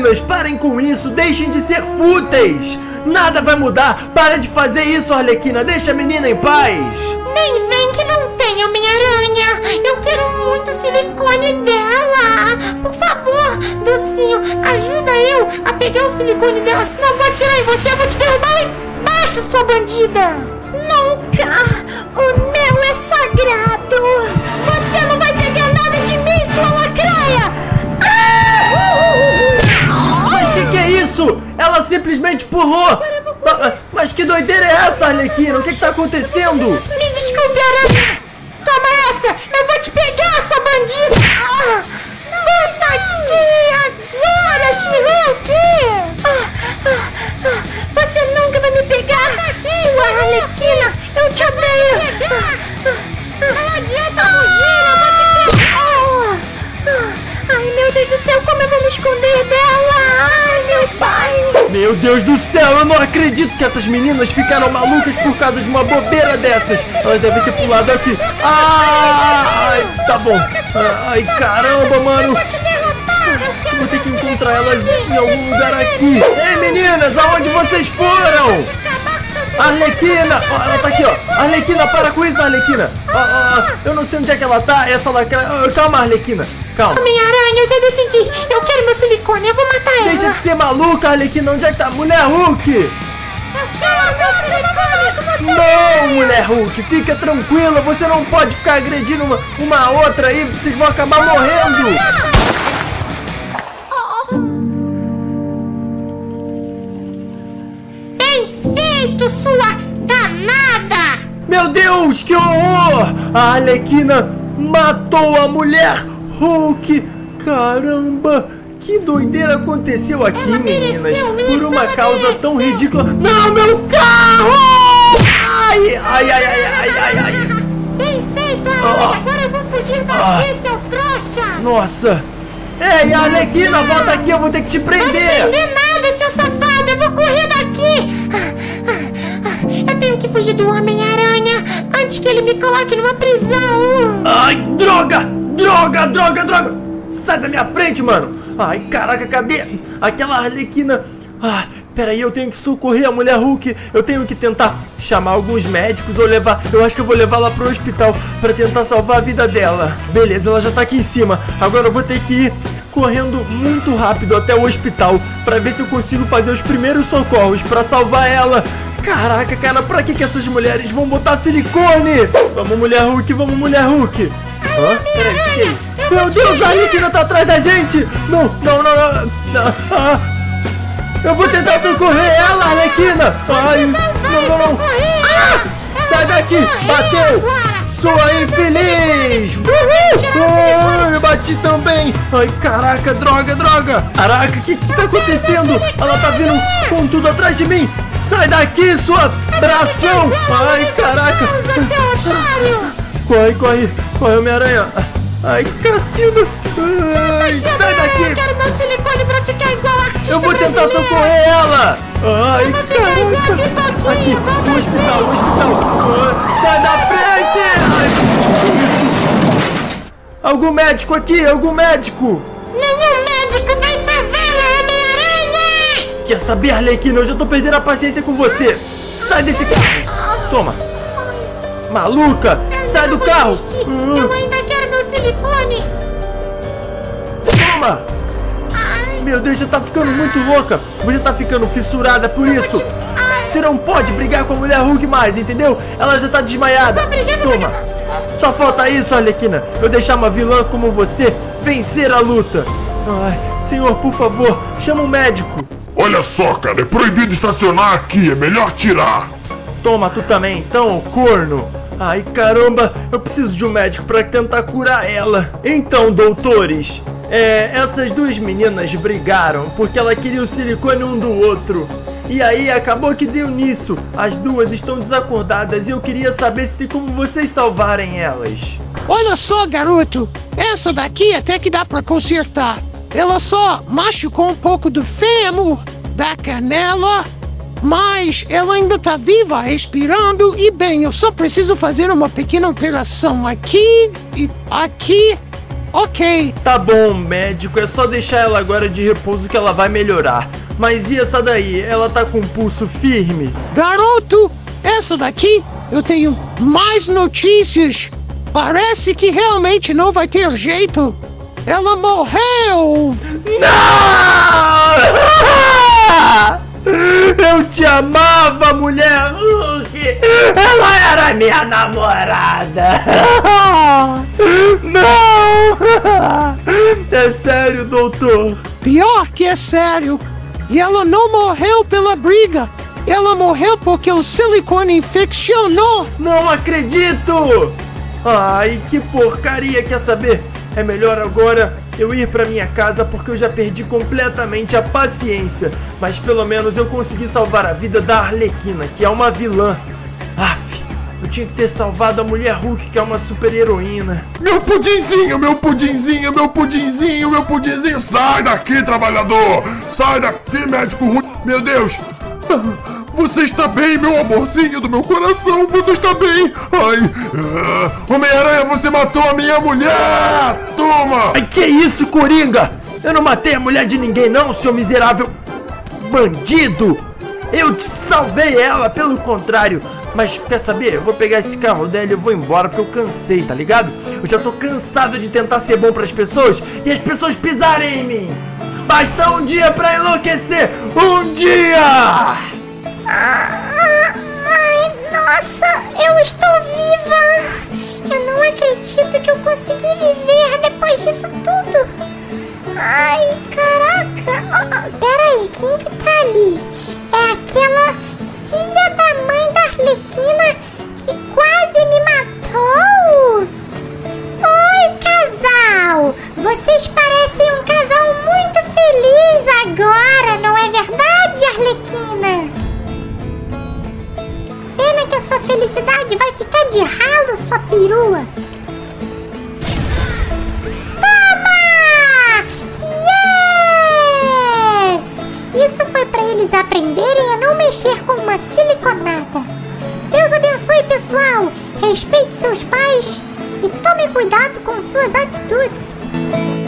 meninas, parem com isso, deixem de ser fúteis. Nada vai mudar, para de fazer isso, Arlequina, deixa a menina em paz. Nem vem que não tem, Homem-Aranha. Eu quero muito o silicone dela. Por favor, docinho, ajuda eu a pegar o silicone dela, senão eu vou atirar em você, eu vou te derrubar lá embaixo, sua bandida. Nunca! O meu é sagrado! Você não vai pegar nada de mim, sua lacraia! Mas que é isso? Ela simplesmente pulou! Mas que doideira é essa, Arlequina? O que tá acontecendo? Me desculpe, Aranha! Toma essa! Eu vou te pegar, sua bandida! Volta aqui agora, She-Hulk! Você nunca vai me pegar, sua Arlequina! Eu te odeio! Não adianta fugir, eu vou te pegar! Ai, meu Deus do céu, como eu vou me esconder dela? Ai, meu pai! Meu Deus do céu, eu não acredito que essas meninas ficaram malucas por causa de uma bobeira dessas. Elas devem ter pulado aqui. Ai, tá bom. Ai, caramba, mano. Vou ter que encontrar elas em algum lugar aqui. Ei, meninas, aonde vocês foram? Arlequina! Ó, ela tá aqui, ó. Arlequina, para com isso, Arlequina. Eu não sei onde é que ela tá. Essa lacraia. Calma, Arlequina. Calma. Homem-Aranha, eu já decidi. Eu quero meu silicone, eu vou matar ela. Deixa de ser maluca, Arlequina. Onde é que tá? Mulher Hulk! Não, Mulher Hulk, fica tranquila. Você não pode ficar agredindo uma outra aí. Vocês vão acabar morrendo. Sua danada! Meu Deus, que horror! A Arlequina matou a Mulher Hulk! Caramba! Que doideira aconteceu aqui, meninas! Por uma causa tão ridícula... Não, meu carro! Ai, ai, ai, ai, ai, ai, ai! Bem feito, agora eu vou fugir daqui, seu trouxa! Nossa! Ei, Arlequina, volta aqui, eu vou ter que te prender! Não prender nada, seu safado! Eu vou correr daqui! Eu tenho que fugir do Homem-Aranha antes que ele me coloque numa prisão! Ai, droga! Droga, droga, droga! Sai da minha frente, mano! Ai, caraca, cadê aquela Arlequina? Ah, peraí, eu tenho que socorrer a Mulher Hulk. Eu tenho que tentar chamar alguns médicos ou levar... Eu acho que eu vou levar ela pro hospital pra tentar salvar a vida dela. Beleza, ela já tá aqui em cima. Agora eu vou ter que ir correndo muito rápido até o hospital pra ver se eu consigo fazer os primeiros socorros pra salvar ela. Caraca, cara, pra que essas mulheres vão botar silicone? Vamos, Mulher Hulk, vamos, Mulher Hulk. Hã? Peraí, o que é isso? Meu Deus, a Arlequina tá atrás da gente. Não, não, não, não. Eu vou tentar socorrer ela, Arlequina. Ai, não, não, não. Sai daqui, bateu. Sua infeliz. Eu bati também. Ai, caraca, droga, droga. Caraca, o que tá acontecendo? Ela tá vindo com tudo atrás de mim. Sai daqui, sua bração! Ai, caraca! Corre, corre! Corre, Homem-Aranha! Ai, Cassino! Ai, sai daqui! Eu quero meu silicone pra ficar igual a artista. Eu vou tentar socorrer ela! Ai, caraca! Aqui, no hospital, no hospital! Ai, sai da frente! Ai, que isso? Algum médico aqui, algum médico! Nenhum médico vai salvar, Homem-Aranha! Quer saber, Arlequina? Eu já tô perdendo a paciência com você! Sai desse carro! Toma! Maluca! Sai do carro! Eu ainda quero meu silicone! Toma! Meu Deus, você tá ficando muito louca! Você tá ficando fissurada por isso! Você não pode brigar com a Mulher Hulk mais, entendeu? Ela já tá desmaiada! Toma! Só falta isso, Arlequina! Eu deixar uma vilã como você vencer a luta! Ai, senhor, por favor, chama um médico! Olha só, cara, é proibido estacionar aqui, é melhor tirar! Toma, tu também, então, corno! Ai, caramba, eu preciso de um médico pra tentar curar ela. Então, doutores, essas duas meninas brigaram porque ela queria o silicone um do outro. E aí, acabou que deu nisso. As duas estão desacordadas e eu queria saber se tem como vocês salvarem elas. Olha só, garoto, essa daqui até que dá pra consertar. Ela só machucou um pouco do fêmur, da canela, mas ela ainda tá viva, respirando. E bem, eu só preciso fazer uma pequena operação aqui e aqui. Ok. Tá bom, médico, é só deixar ela agora de repouso que ela vai melhorar. Mas e essa daí? Ela tá com o pulso firme? Garoto, essa daqui eu tenho mais notícias. Parece que realmente não vai ter jeito. Ela morreu! Não! Eu te amava, mulher Hulk! Ela era minha namorada! Não! É sério, doutor? Pior que é sério. E ela não morreu pela briga. Ela morreu porque o silicone infeccionou. Não acredito! Ai, que porcaria, quer saber? É melhor agora eu ir pra minha casa porque eu já perdi completamente a paciência. Mas pelo menos eu consegui salvar a vida da Arlequina, que é uma vilã. Aff, eu tinha que ter salvado a Mulher Hulk, que é uma super heroína. Meu pudinzinho, meu pudinzinho, meu pudinzinho, meu pudinzinho. Sai daqui, trabalhador. Sai daqui, médico ruim. Meu Deus. Você está bem, meu amorzinho do meu coração? Você está bem? Ai, Homem-Aranha, você matou a minha mulher! Toma! Ai, que isso, Coringa? Eu não matei a mulher de ninguém não, seu miserável bandido! Eu te salvei ela, pelo contrário. Mas quer saber? Eu vou pegar esse carro dela e eu vou embora porque eu cansei, tá ligado? Eu já tô cansado de tentar ser bom pras pessoas e as pessoas pisarem em mim. Basta um dia pra enlouquecer! Um dia! Ai, nossa, eu estou viva! Eu não acredito que eu consegui viver depois disso tudo! Ai, caraca! Peraí, quem que tá ali? É aquela filha da mãe da Arlequina que quase me matou? Oi, casal! Vocês parecem um casal muito feliz agora, não é verdade, Arlequina? Pena que a sua felicidade vai ficar de ralo, sua perua. Toma! Yes! Isso foi pra eles aprenderem a não mexer com uma siliconada. Deus abençoe, pessoal. Respeite seus pais e tome cuidado com suas atitudes.